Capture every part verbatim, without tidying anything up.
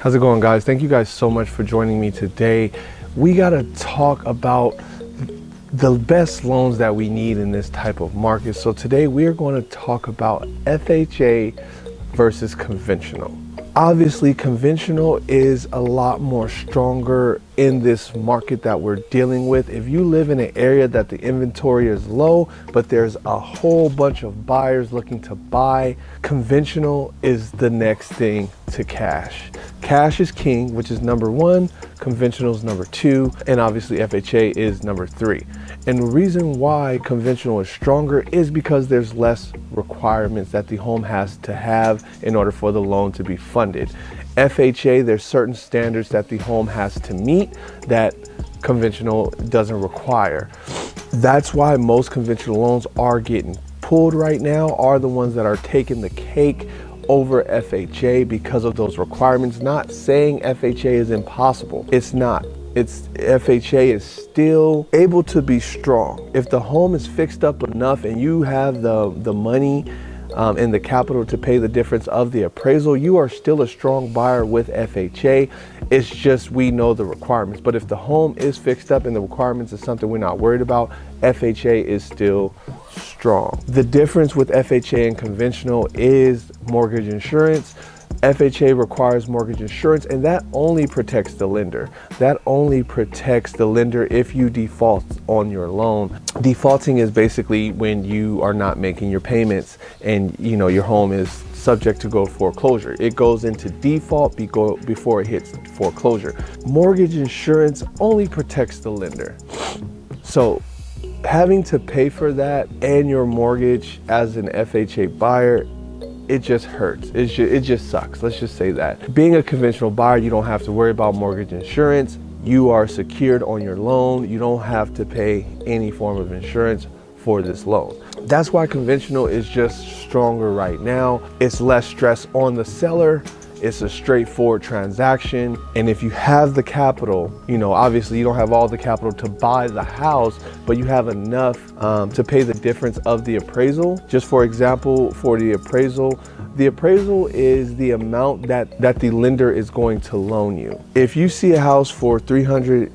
How's it going, guys? Thank you guys so much for joining me today. We got to talk about the best loans that we need in this type of market. So today we are going to talk about F H A versus conventional. Obviously, conventional is a lot more stronger in this market that we're dealing with. If you live in an area that the inventory is low, but there's a whole bunch of buyers looking to buy, conventional is the next thing to cash. Cash is king, which is number one, conventional is number two, and obviously F H A is number three. And the reason why conventional is stronger is because there's less requirements that the home has to have in order for the loan to be funded. F H A, there's certain standards that the home has to meet that conventional doesn't require. That's why most conventional loans are getting pulled right now, are the ones that are taking the cake over F H A because of those requirements. Not saying F H A is impossible. It's not. It's F H A is still able to be strong. If the home is fixed up enough and you have the, the money um, and the capital to pay the difference of the appraisal, you are still a strong buyer with F H A. It's just we know the requirements. But if the home is fixed up and the requirements is something we're not worried about, F H A is still strong. The difference with F H A and conventional is mortgage insurance. F H A requires mortgage insurance, and that only protects the lender. That only protects the lender if you default on your loan. Defaulting is basically when you are not making your payments and you know your home is subject to go foreclosure. It goes into default before it hits foreclosure. Mortgage insurance only protects the lender. So having to pay for that and your mortgage as an F H A buyer, it just hurts. It just, it just sucks. Let's just say that. Being a conventional buyer, you don't have to worry about mortgage insurance. You are secured on your loan. You don't have to pay any form of insurance for this loan. That's why conventional is just stronger right now. It's less stress on the seller. It's a straightforward transaction. And if you have the capital, you know, obviously you don't have all the capital to buy the house, but you have enough um, to pay the difference of the appraisal. Just for example, for the appraisal, the appraisal is the amount that, that the lender is going to loan you. If you see a house for three hundred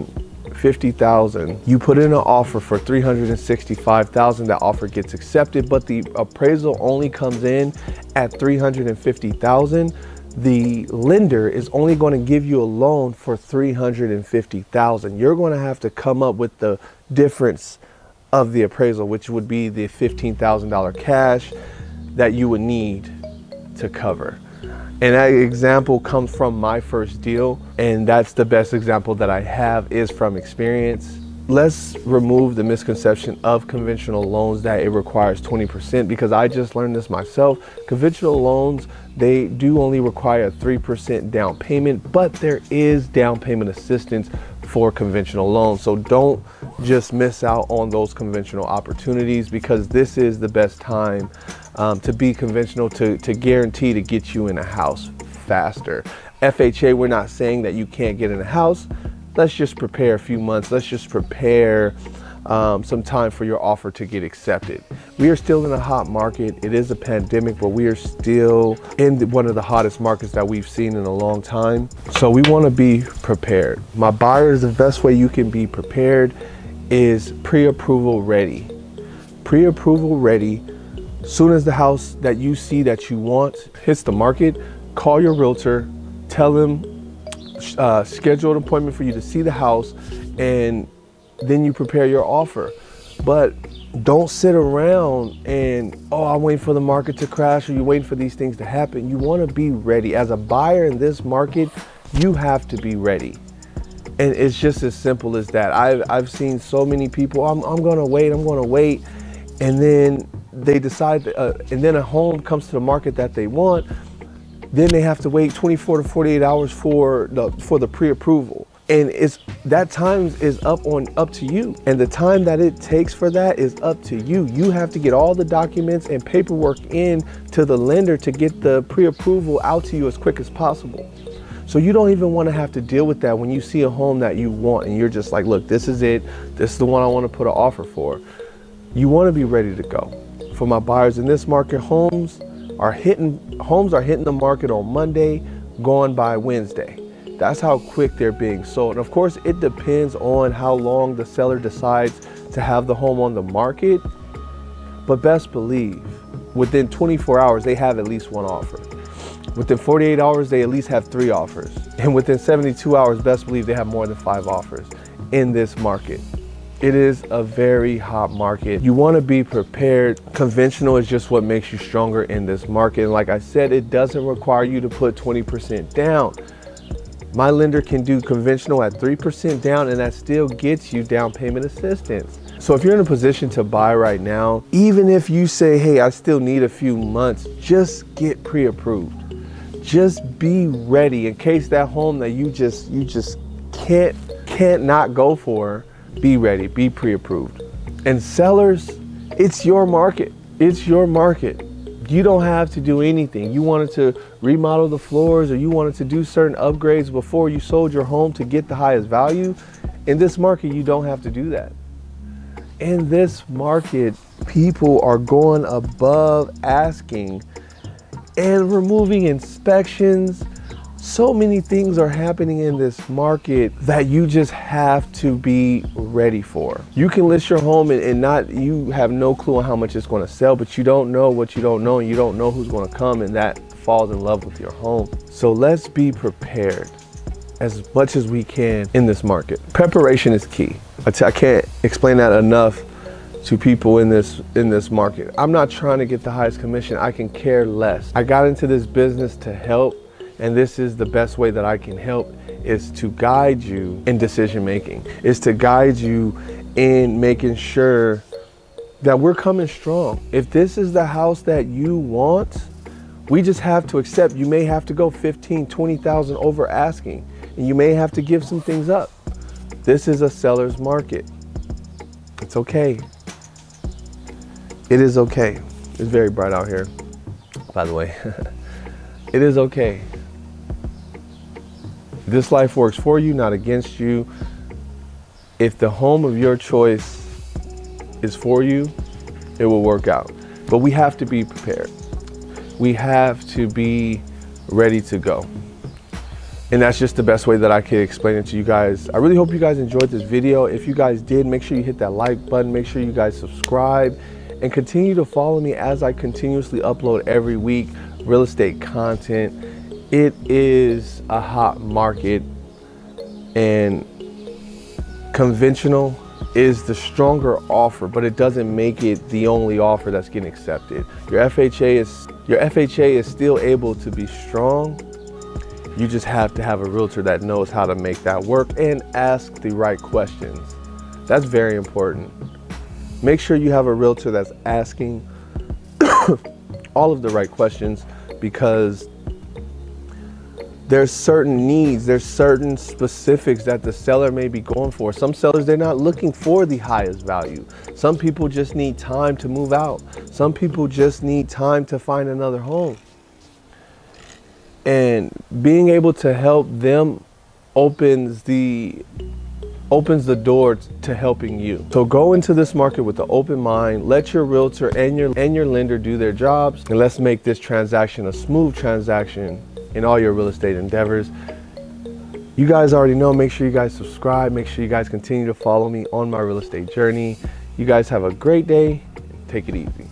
fifty thousand, you put in an offer for three hundred sixty-five thousand, that offer gets accepted, but the appraisal only comes in at three hundred fifty thousand. The lender is only going to give you a loan for three hundred fifty thousand. You're going to have to come up with the difference of the appraisal, which would be the fifteen thousand dollar cash that you would need to cover. And that example comes from my first deal, and that's the best example that I have is from experience. Let's remove the misconception of conventional loans that it requires twenty percent, because I just learned this myself. Conventional loans, they do only require a three percent down payment, but there is down payment assistance for conventional loans. So don't just miss out on those conventional opportunities, because this is the best time um, to be conventional, to, to guarantee to get you in a house faster. F H A, we're not saying that you can't get in a house. Let's just prepare a few months. Let's just prepare um, some time for your offer to get accepted. We are still in a hot market. It is a pandemic, but we are still in the, one of the hottest markets that we've seen in a long time. So we want to be prepared. My buyers, the best way you can be prepared is pre-approval ready. Pre-approval ready. Soon as the house that you see that you want hits the market, call your realtor, tell them, Uh, schedule an appointment for you to see the house, and then you prepare your offer. But don't sit around and, oh, I'm waiting for the market to crash, or you're waiting for these things to happen. You want to be ready. As a buyer in this market, you have to be ready. And it's just as simple as that. I've, I've seen so many people, I'm, I'm going to wait, I'm going to wait. And then they decide, uh, and then a home comes to the market that they want. Then they have to wait twenty-four to forty-eight hours for the for the pre-approval, and it's that time is up on up to you, and the time that it takes for that is up to you. You have to get all the documents and paperwork in to the lender to get the pre-approval out to you as quick as possible. So you don't even want to have to deal with that when you see a home that you want and you're just like, look, this is it, this is the one I want to put an offer for. You want to be ready to go. For my buyers in this market, homes are hitting homes are hitting the market on Monday, gone by Wednesday. That's how quick they're being sold. And of course, it depends on how long the seller decides to have the home on the market. But best believe, within twenty-four hours, they have at least one offer. Within forty-eight hours, they at least have three offers. And within seventy-two hours, best believe they have more than five offers in this market. It is a very hot market. You want to be prepared. Conventional is just what makes you stronger in this market. And like I said, it doesn't require you to put twenty percent down. My lender can do conventional at three percent down, and that still gets you down payment assistance. So if you're in a position to buy right now, even if you say, hey, I still need a few months, just get pre-approved. Just be ready in case that home that you just you just can't can't not go for, be ready, be pre-approved. And sellers, it's your market. It's your market. You don't have to do anything. You wanted to remodel the floors, or you wanted to do certain upgrades before you sold your home to get the highest value. In this market, you don't have to do that. In this market, people are going above asking and removing inspections. So many things are happening in this market that you just have to be ready for. You can list your home and, and not, you have no clue on how much it's going to sell, but you don't know what you don't know, and you don't know who's going to come and that falls in love with your home. So let's be prepared as much as we can in this market. Preparation is key. I, t I can't explain that enough to people in this in this market. I'm not trying to get the highest commission. I can care less. I got into this business to help. And this is the best way that I can help, is to guide you in decision making, is to guide you in making sure that we're coming strong. If this is the house that you want, we just have to accept you may have to go fifteen, twenty thousand over asking, and you may have to give some things up. This is a seller's market. It's okay. It is okay. It's very bright out here, by the way. It is okay. This life works for you, not against you. If the home of your choice is for you, it will work out. But we have to be prepared. We have to be ready to go. And that's just the best way that I can explain it to you guys. I really hope you guys enjoyed this video. If you guys did, make sure you hit that like button. Make sure you guys subscribe and continue to follow me as I continuously upload every week real estate content. It is a hot market, and conventional is the stronger offer, but it doesn't make it the only offer that's getting accepted. Your F H A is your F H A is still able to be strong. You just have to have a realtor that knows how to make that work and ask the right questions. That's very important. Make sure you have a realtor that's asking all of the right questions, because there's certain needs, there's certain specifics that the seller may be going for. Some sellers, they're not looking for the highest value. Some people just need time to move out. Some people just need time to find another home. And being able to help them opens the opens the door to helping you. So go into this market with an open mind. Let your realtor and your and your lender do their jobs, and let's make this transaction a smooth transaction in all your real estate endeavors. You guys already know, make sure you guys subscribe. Make sure you guys continue to follow me on my real estate journey. You guys have a great day. Take it easy.